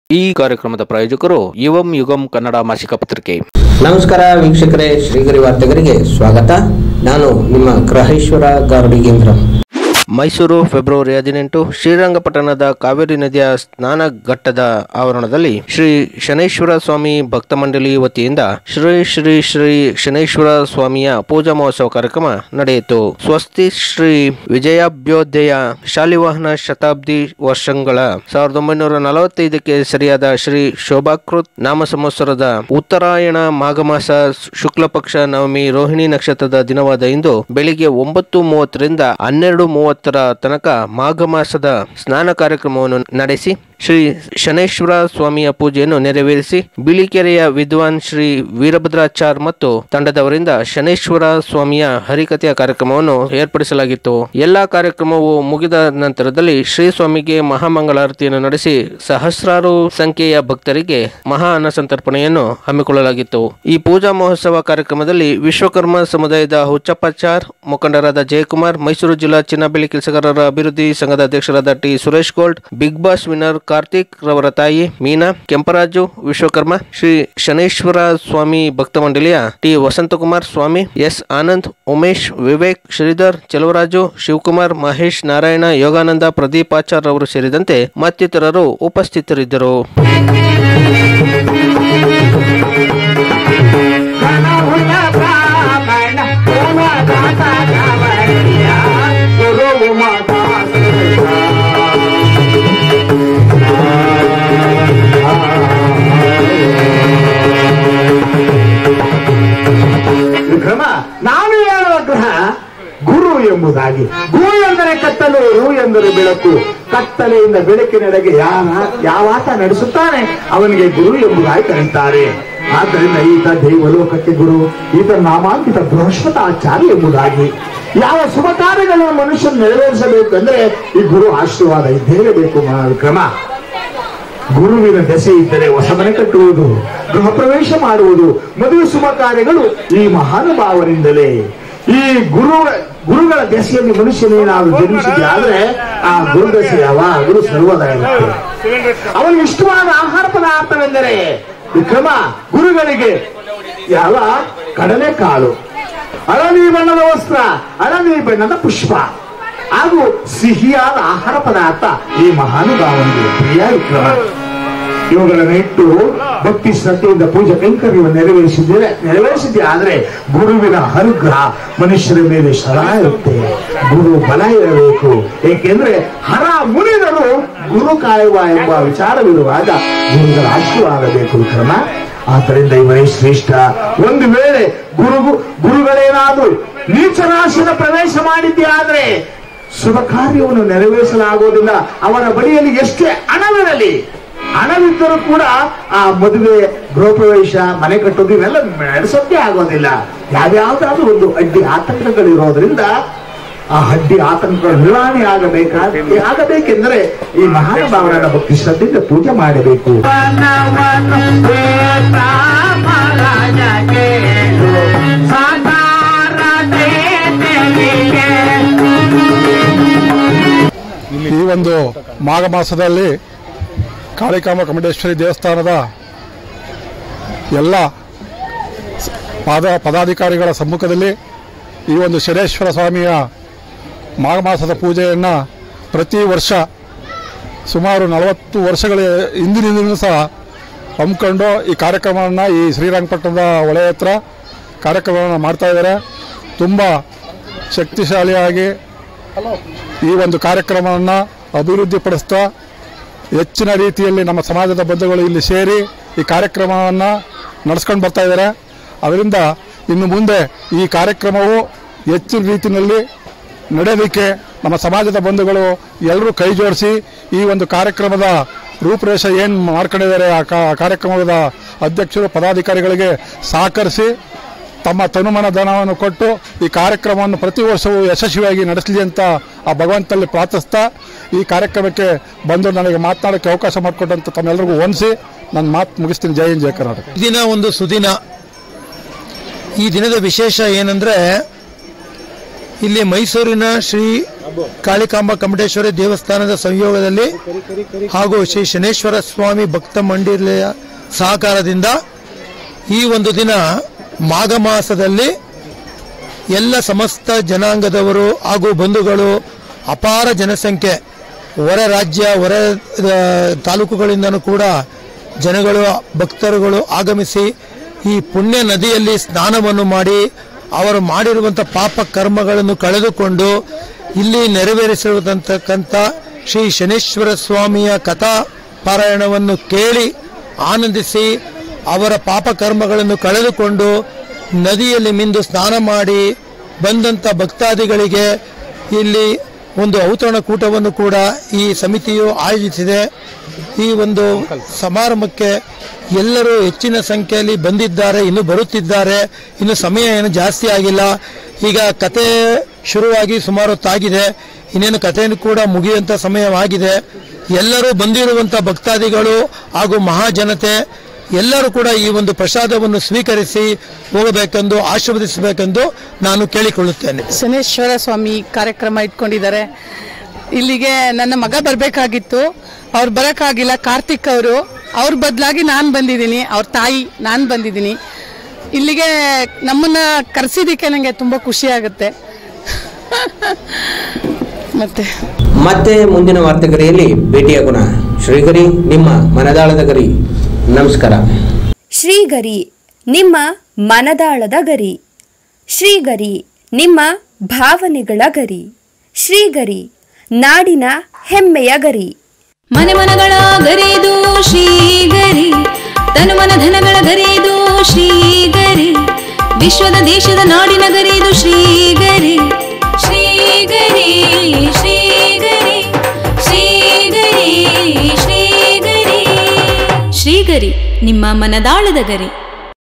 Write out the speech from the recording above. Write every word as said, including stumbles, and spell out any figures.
ಈ ಕಾರ್ಯಕ್ರಮದ ಪ್ರಾಯೋಜಕರು ಯುವಂ ಯುಗಂ ಕನ್ನಡ ಮಾಸಿಕ ಪತ್ರಿಕೆ. ನಮಸ್ಕಾರ ವೀಕ್ಷಕರೇ, ಶ್ರೀಗರಿ ವಾರ್ತೆಗರಿಗೆ ಸ್ವಾಗತ. ನಾನು ನಿಮ್ಮ ಗ್ರಹೇಶ್ವರ ಗಾರ್ಡಿಗೇಂದ್ರ. ಮೈಸೂರು ಫೆಬ್ರವರಿ ಹದಿನೆಂಟು ಶ್ರೀರಂಗಪಟ್ಟಣದ ಕಾವೇರಿ ನದಿಯ ಸ್ನಾನ ಘಟ್ಟದ ಆವರಣದಲ್ಲಿ ಶ್ರೀ ಶನೈಶ್ವರ ಸ್ವಾಮಿ ಭಕ್ತ ಮಂಡಳಿ ವತಿಯಿಂದ ಶ್ರೀ ಶ್ರೀ ಶ್ರೀ ಶನೈಶ್ವರ ಸ್ವಾಮಿಯ ಪೂಜಾ ಮಹೋತ್ಸವ ಕಾರ್ಯಕ್ರಮ ನಡೆಯಿತು. ಸ್ವಸ್ತಿ ಶ್ರೀ ವಿಜಯಾಭ್ಯೋದಯ ಶಾಲಿವಾಹನ ಶತಾಬ್ದಿ ವರ್ಷಗಳ ಸಾವಿರದ ಒಂಬೈನೂರ ನಲವತ್ತೈದಕ್ಕೆ ಸರಿಯಾದ ಶ್ರೀ ಶೋಭಾಕೃತ್ ನಾಮ ಸಂವತ್ಸರದ ಉತ್ತರಾಯಣ ಮಾಘಮಾಸ ಶುಕ್ಲ ಪಕ್ಷ ನವಮಿ ರೋಹಿಣಿ ನಕ್ಷತ್ರದ ದಿನವಾದ ಇಂದು ಬೆಳಿಗ್ಗೆ ಒಂಬತ್ತು ಮೂವತ್ತರಿಂದ ಹನ್ನೆರಡು ಮೂವತ್ತು ತನಕ ಮಾಘ ಮಾಸದ ಸ್ನಾನ ಕಾರ್ಯಕ್ರಮವನ್ನು ನಡೆಸಿ ಶ್ರೀ ಶನೈಶ್ವರ ಸ್ವಾಮಿಯ ಪೂಜೆಯನ್ನು ನೆರವೇರಿಸಿ ಬಿಳಿಕೆರೆಯ ವಿದ್ವಾನ್ ಶ್ರೀ ವೀರಭದ್ರಾಚಾರ್ ಮತ್ತು ತಂಡದವರಿಂದ ಶನೈಶ್ವರ ಸ್ವಾಮಿಯ ಹರಿಕಥೆಯ ಕಾರ್ಯಕ್ರಮವನ್ನು ಏರ್ಪಡಿಸಲಾಗಿತ್ತು. ಎಲ್ಲಾ ಕಾರ್ಯಕ್ರಮವು ಮುಗಿದ ನಂತರದಲ್ಲಿ ಶ್ರೀ ಸ್ವಾಮಿಗೆ ಮಹಾಮಂಗಳಾರತಿಯನ್ನು ನಡೆಸಿ ಸಹಸ್ರಾರು ಸಂಖ್ಯೆಯ ಭಕ್ತರಿಗೆ ಮಹಾ ಅನ್ನ ಸಂತರ್ಪಣೆಯನ್ನು ಹಮ್ಮಿಕೊಳ್ಳಲಾಗಿತ್ತು. ಈ ಪೂಜಾ ಮಹೋತ್ಸವ ಕಾರ್ಯಕ್ರಮದಲ್ಲಿ ವಿಶ್ವಕರ್ಮ ಸಮುದಾಯದ ಹುಚ್ಚಪ್ಪಾಚಾರ್, ಮುಖಂಡರಾದ ಜಯಕುಮಾರ್, ಮೈಸೂರು ಜಿಲ್ಲಾ ಚಿನ್ನ ಬೆಳ್ಳಿ ಕೆಲಸಗಾರರ ಅಭಿವೃದ್ಧಿ ಸಂಘದ ಅಧ್ಯಕ್ಷರಾದ T Suresh gold, big boss winner Karthik ರವರ ತಾಯಿ ಮೀನಾ, ಕೆಂಪರಾಜು ವಿಶ್ವಕರ್ಮ, ಶ್ರೀ ಶನೈಶ್ವರ ಸ್ವಾಮಿ ಭಕ್ತ ಮಂಡಳಿಯ ಟಿ ವಸಂತಕುಮಾರ್ ಸ್ವಾಮಿ, ಎಸ್ ಆನಂದ್, ಉಮೇಶ್, ವಿವೇಕ್, ಶ್ರೀಧರ್, ಚಲುವರಾಜು, ಶಿವಕುಮಾರ್, ಮಹೇಶ್, ನಾರಾಯಣ, ಯೋಗಾನಂದ, ಪ್ರದೀಪ್ ಆಚಾರ್ ಅವರು ಸೇರಿದಂತೆ ಮತ್ತಿತರರು ಉಪಸ್ಥಿತರಿದ್ದರು. ನಾನು ಹೇಳುವ ಗ್ರಹ ಗುರು ಎಂಬುದಾಗಿ. ಗು ಎಂದರೆ ಕತ್ತಲು, ರು ಎಂದರೆ ಬೆಳಕು. ಕತ್ತಲೆಯಿಂದ ಬೆಳಕಿನೆಡೆಗೆ ಯಾರ ಯಾವಾತ ನಡೆಸುತ್ತಾನೆ ಅವನಿಗೆ ಗುರು ಎಂಬುದಾಗಿ ಕರೆಯುತ್ತಾರೆ. ಆದ್ದರಿಂದ ಈತ ದೈವಲೋಕಕ್ಕೆ ಗುರು, ಈತ ನಾಮಾಂಕಿತ ಬೃಹಸ್ಪತಾಚಾರ್ಯ ಎಂಬುದಾಗಿ. ಯಾವ ಶುಭ ಕಾರ್ಯಗಳನ್ನು ಮನುಷ್ಯನು ನೆರವೇರಿಸಬೇಕೆಂದ್ರೆ ಈ ಗುರು ಆಶೀರ್ವಾದ ಇದ್ದೇ ಬೇಕು. ಕ್ರಮ ಗುರುವಿನ ದೆಸೆ ಇದ್ದರೆ ಹೊಸ ಮನೆ ಕಟ್ಟುವುದು, ಗೃಹ ಪ್ರವೇಶ ಮಾಡುವುದು, ಮದುವೆ ಶುಭ ಕಾರ್ಯಗಳು ಈ ಮಹಾನುಭಾವರಿಂದಲೇ. ಈ ಗುರು ಗುರುಗಳ ದೆಸೆಯಲ್ಲಿ ಮನುಷ್ಯನೇನಾದ್ರು ಜನ್ಮಿಸಿದೆ ಆದ್ರೆ ಆ ಗುರು ದೆಸೆ ಯಾವಾಗಲೂ ಸರ್ವದ ಇರುತ್ತೆ. ಅವನಿಗೆ ಇಷ್ಟವಾದ ಆಹಾರ ಪದಾರ್ಥವೆಂದರೆ ವಿಕ್ರಮ ಗುರುಗಳಿಗೆ ಯಾವ ಕಡಲೆಕಾಳು, ಹಳದಿ ಬಣ್ಣದ ವಸ್ತ್ರ, ಹಳದಿ ಬಣ್ಣದ ಪುಷ್ಪ ಹಾಗೂ ಸಿಹಿಯಾದ ಆಹಾರ ಪದಾರ್ಥ ಈ ಮಹಾನುಭಾವನಿಗೆ ಪ್ರಿಯ ವಿಕ್ರಮ. ಇವುಗಳನ್ನು ಇಟ್ಟು ಭಕ್ತಿ ಶ್ರದ್ಧೆಯಿಂದ ಪೂಜೆ ಕೈಂಕರ್ಯವನ್ನು ನೆರವೇರಿಸಿದ್ದೇವೆ ನೆರವೇರಿಸಿದ್ದೆ ಆದ್ರೆ ಗುರುವಿನ ಅನುಗ್ರಹ ಮನುಷ್ಯರ ಮೇಲೆ ಸದಾ ಇರುತ್ತೆ. ಗುರು ಬಲ ಇರಬೇಕು. ಏಕೆಂದ್ರೆ ಹರ ಮುನಿದರು ಗುರು ಕಾಯುವ ಎಂಬ ವಿಚಾರವಿರುವಾಗ ಗುರುಗಳ ಆಶೀರ್ವಾದ ಬೇಕು ವಿಕ್ರಮ. ಆದ್ದರಿಂದ ಇವರೇ ಶ್ರೇಷ್ಠ. ಒಂದು ವೇಳೆ ಗುರು ಗುರುಗಳೇನಾದರೂ ನೀಚ ರಾಶಿಯ ಪ್ರವೇಶ ಮಾಡಿದ್ದೆ ಆದ್ರೆ ಶುಭ ಕಾರ್ಯವನ್ನು ನೆರವೇರಿಸಲಾಗುವುದಿಲ್ಲ. ಅವರ ಬಳಿಯಲ್ಲಿ ಎಷ್ಟೇ ಹಣವಿರಲಿ, ಹಣವಿದ್ದರೂ ಕೂಡ ಆ ಮದುವೆ, ಗೃಹ ಪ್ರವೇಶ, ಮನೆ ಕಟ್ಟೋದು ಇವೆಲ್ಲ ನಡೆಸೋಕೆ ಆಗೋದಿಲ್ಲ. ಯಾವ್ಯಾವ್ದಾದ್ರೂ ಒಂದು ಅಡ್ಡಿ ಆತಂಕಗಳಿರೋದ್ರಿಂದ ಆ ಅಡ್ಡಿ ಆತಂಕಗಳು ನಿವಾರಣೆ ಆಗಬೇಕಾದ ಆಗಬೇಕೆಂದರೆ ಈ ಮಹಾನುಭಾವನ ಭಕ್ತಿ ಶ್ರದ್ಧೆಯಿಂದ ಪೂಜೆ ಮಾಡಬೇಕು. ಈ ಒಂದು ಮಾಘ ಮಾಸದಲ್ಲಿ ಕಾಳಿಕಾಂಬ ಕಮಟೇಶ್ವರಿ ದೇವಸ್ಥಾನದ ಎಲ್ಲ ಪಾದ ಪದಾಧಿಕಾರಿಗಳ ಸಮ್ಮುಖದಲ್ಲಿ ಈ ಒಂದು ಶನೇಶ್ವರ ಸ್ವಾಮಿಯ ಮಾಘ ಮಾಸದ ಪೂಜೆಯನ್ನು ಪ್ರತಿ ವರ್ಷ ಸುಮಾರು ನಲವತ್ತು ವರ್ಷಗಳ ಹಿಂದಿನಿಂದಲೂ ಸಹ ಹಮ್ಮಿಕೊಂಡು ಈ ಕಾರ್ಯಕ್ರಮವನ್ನು ಈ ಶ್ರೀರಂಗಪಟ್ಟಣದ ಹೊಳೆ ಹತ್ರ ಕಾರ್ಯಕ್ರಮವನ್ನು ಮಾಡ್ತಾಯಿದ್ದಾರೆ. ತುಂಬ ಶಕ್ತಿಶಾಲಿಯಾಗಿ ಈ ಒಂದು ಕಾರ್ಯಕ್ರಮವನ್ನು ಅಭಿವೃದ್ಧಿಪಡಿಸ್ತಾ ಹೆಚ್ಚಿನ ರೀತಿಯಲ್ಲಿ ನಮ್ಮ ಸಮಾಜದ ಬಂಧುಗಳು ಇಲ್ಲಿ ಸೇರಿ ಈ ಕಾರ್ಯಕ್ರಮವನ್ನು ನಡೆಸ್ಕೊಂಡು ಬರ್ತಾ ಇದ್ದಾರೆ. ಅದರಿಂದ ಇನ್ನು ಮುಂದೆ ಈ ಕಾರ್ಯಕ್ರಮವು ಹೆಚ್ಚಿನ ರೀತಿಯಲ್ಲಿ ನಡೆಯೋದಕ್ಕೆ ನಮ್ಮ ಸಮಾಜದ ಬಂಧುಗಳು ಎಲ್ಲರೂ ಕೈ ಜೋಡಿಸಿ ಈ ಒಂದು ಕಾರ್ಯಕ್ರಮದ ರೂಪರೇಷೆ ಏನು ಮಾಡ್ಕೊಂಡಿದ್ದಾರೆ ಆ ಕಾರ್ಯಕ್ರಮದ ಅಧ್ಯಕ್ಷರು ಪದಾಧಿಕಾರಿಗಳಿಗೆ ಸಹಕರಿಸಿ ತಮ್ಮ ತನುಮನ ಧನವನ್ನು ಕೊಟ್ಟು ಈ ಕಾರ್ಯಕ್ರಮವನ್ನು ಪ್ರತಿ ವರ್ಷವೂ ಯಶಸ್ವಿಯಾಗಿ ನಡೆಸಲಿ ಅಂತ ಆ ಭಗವಂತನಲ್ಲಿ ಪ್ರಾರ್ಥಿಸ್ತಾ ಈ ಕಾರ್ಯಕ್ರಮಕ್ಕೆ ಬಂದು ನನಗೆ ಮಾತನಾಡೋಕ್ಕೆ ಅವಕಾಶ ಮಾಡಿಕೊಟ್ಟಂತ ತಮ್ಮೆಲ್ಲರಿಗೂ ವಂದಿಸಿ ನನ್ನ ಮಾತು ಮುಗಿಸ್ತೀನಿ. ಜೈ ಹಿಂದ್, ಜೈ ಕರ್ನಾಟಕ. ದಿನ ಒಂದು ಸುದಿನ. ಈ ದಿನದ ವಿಶೇಷ ಏನಂದ್ರೆ ಇಲ್ಲಿ ಮೈಸೂರಿನ ಶ್ರೀ ಕಾಳಿಕಾಂಬ ಕಮಟೇಶ್ವರಿ ದೇವಸ್ಥಾನದ ಸಂಯೋಗದಲ್ಲಿ ಹಾಗೂ ಶ್ರೀ ಶನೇಶ್ವರ ಸ್ವಾಮಿ ಭಕ್ತ ಮಂಡಳಿಯ ಸಹಕಾರದಿಂದ ಈ ಒಂದು ದಿನ ಮಾಘ ಮಾಸದಲ್ಲಿ ಎಲ್ಲ ಸಮಸ್ತ ಜನಾಂಗದವರು ಹಾಗೂ ಬಂಧುಗಳು ಅಪಾರ ಜನಸಂಖ್ಯೆ ಹೊರ ರಾಜ್ಯ ಹೊರ ತಾಲೂಕುಗಳಿಂದನೂ ಕೂಡ ಜನಗಳು ಭಕ್ತರುಗಳು ಆಗಮಿಸಿ ಈ ಪುಣ್ಯ ನದಿಯಲ್ಲಿ ಸ್ನಾನವನ್ನು ಮಾಡಿ ಅವರು ಮಾಡಿರುವಂಥ ಪಾಪ ಕರ್ಮಗಳನ್ನು ಕಳೆದುಕೊಂಡು ಇಲ್ಲಿ ನೆರವೇರಿಸಿರುವಂತಕ್ಕಂಥ ಶ್ರೀ ಶನೇಶ್ವರ ಸ್ವಾಮಿಯ ಕಥಾ ಪಾರಾಯಣವನ್ನು ಕೇಳಿ ಆನಂದಿಸಿ ಅವರ ಪಾಪ ಕರ್ಮಗಳನ್ನು ಕಳೆದುಕೊಂಡು ನದಿಯಲ್ಲಿ ಮಿಂದು ಸ್ನಾನ ಮಾಡಿ ಬಂದಂಥ ಭಕ್ತಾದಿಗಳಿಗೆ ಇಲ್ಲಿ ಒಂದು ಔತಣ ಕೂಟವನ್ನು ಕೂಡ ಈ ಸಮಿತಿಯು ಆಯೋಜಿಸಿದೆ. ಈ ಒಂದು ಸಮಾರಂಭಕ್ಕೆ ಎಲ್ಲರೂ ಹೆಚ್ಚಿನ ಸಂಖ್ಯೆಯಲ್ಲಿ ಬಂದಿದ್ದಾರೆ, ಇನ್ನು ಬರುತ್ತಿದ್ದಾರೆ. ಇನ್ನು ಸಮಯ ಏನು ಜಾಸ್ತಿ ಆಗಿಲ್ಲ. ಈಗ ಕತೆ ಶುರುವಾಗಿ ಸುಮಾರು ಹೊತ್ತಾಗಿದೆ, ಇನ್ನೇನು ಕಥೆಯನ್ನು ಕೂಡ ಮುಗಿಯುವಂಥ ಸಮಯವಾಗಿದೆ. ಎಲ್ಲರೂ ಬಂದಿರುವಂಥ ಭಕ್ತಾದಿಗಳು ಹಾಗೂ ಮಹಾಜನತೆ ಎಲ್ಲರೂ ಕೂಡ ಈ ಒಂದು ಪ್ರಸಾದವನ್ನು ಸ್ವೀಕರಿಸಿ ಹೋಗಬೇಕೆಂದು ಆಶೀರ್ವದಿಸಬೇಕೆಂದು ನಾನು ಕೇಳಿಕೊಳ್ಳುತ್ತೇನೆ. ಶನೇಶ್ವರ ಸ್ವಾಮಿ ಕಾರ್ಯಕ್ರಮ ಇಟ್ಕೊಂಡಿದ್ದಾರೆ. ಇಲ್ಲಿಗೆ ನನ್ನ ಮಗ ಬರಬೇಕಾಗಿತ್ತು, ಅವ್ರು ಬರೋಕ್ಕಾಗಿಲ್ಲ. ಕಾರ್ತಿಕ್ ಅವರು ಅವ್ರ ಬದಲಾಗಿ ನಾನು ಬಂದಿದ್ದೀನಿ, ಅವ್ರ ತಾಯಿ ನಾನು ಬಂದಿದ್ದೀನಿ. ಇಲ್ಲಿಗೆ ನಮ್ಮನ್ನ ಕರೆಸಿದ್ದಕ್ಕೆ ನನಗೆ ತುಂಬ ಖುಷಿ ಆಗುತ್ತೆ. ಮತ್ತೆ ಮತ್ತೆ ಮುಂದಿನ ವಾರ್ತೆಗರಿಯಲ್ಲಿ ಭೇಟಿಯಾಗೋಣ. ಶ್ರೀಗರಿ, ನಿಮ್ಮ ಮನದಾಳದ ಗರಿ. ನಮಸ್ಕಾರ. ಶ್ರೀಗರಿ, ನಿಮ್ಮ ಮನದಾಳದ ಗರಿ. ಶ್ರೀಗರಿ, ನಿಮ್ಮ ಭಾವನೆಗಳ ಗರಿ. ಶ್ರೀಗರಿ, ನಾಡಿನ ಹೆಮ್ಮೆಯ ಗರಿ. ಮನೆ ಮನಗಳ ಗರಿದು ಶ್ರೀಗರಿ, ತನು ಮನ ಧನಗಳ ಗರಿದು ಶ್ರೀಗರಿ, ವಿಶ್ವದ ದೇಶದ ನಾಡಿನ ಗರಿದು ಶ್ರೀಗರಿ. ಶ್ರೀಗರಿ ಶ್ರೀಗರಿ ಶ್ರೀಗರಿ ಶ್ರೀಗರಿ ಶ್ರೀಗರಿ, ನಿಮ್ಮ ಮನದಾಳದ ಗರಿ.